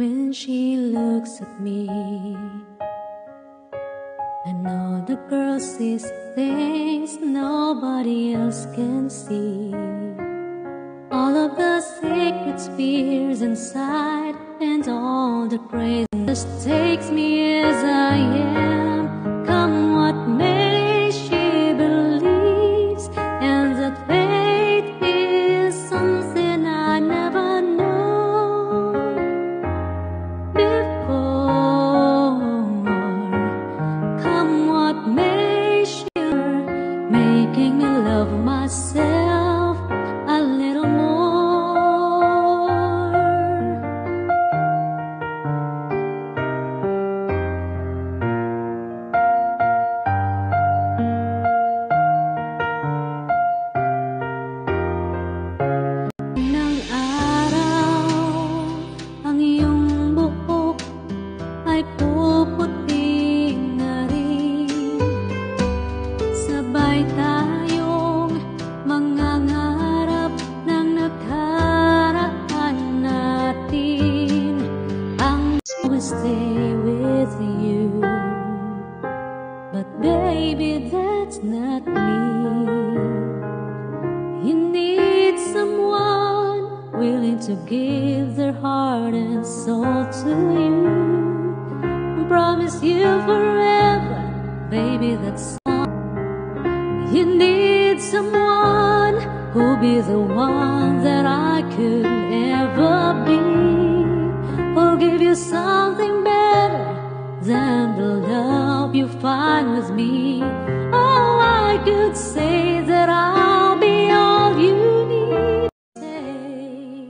when she looks at me. I know the girl sees things nobody else can see. All of the secret fears inside and all the craziness takes me as I am. Come what may, she believes, and that fate is something I never knew before. Come what may, she's making me love myself a little more. Ng araw, ang iyong buhok ay puputi na rin. Sabay tayong mangangarap ng nakaraan natin. Ang will stay with you, but baby, that's not me. You need someone willing to give their heart and soul to you. Promise you forever, baby, that's all. You need someone who'll be the one that I could ever be. Who'll give you something better than the love you find with me. Oh, I could say that I'll be all you need to say,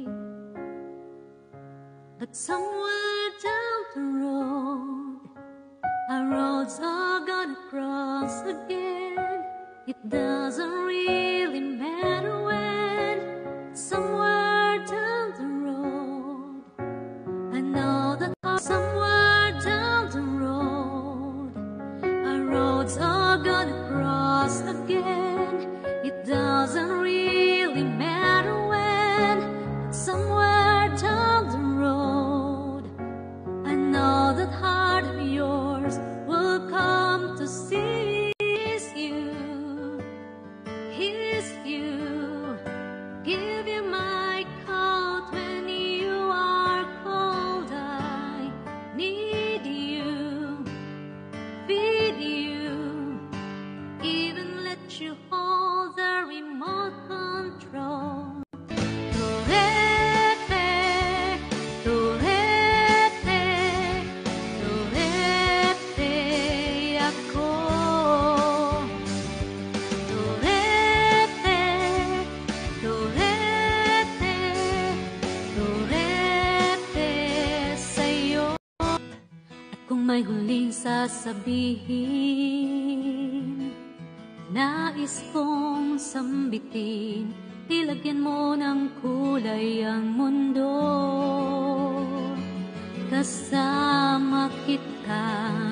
but somewhere down the road, our roads are gonna cross again. It doesn't really matter when. Somewhere down the road, I know that somewhere down the road, our roads are gonna cross again. It doesn't really matter when. Somewhere down the road, I know that heart of yours will come to see you, give you my coat when you are cold. I need you, feed you, even let you hold the remote control. Turete, turete, turete ako. Turete, turete, turete sa'yo. At kung may huling sasabihin, nais kong sambitin, ilagyan mo ng kulay ang mundo. Kasama kita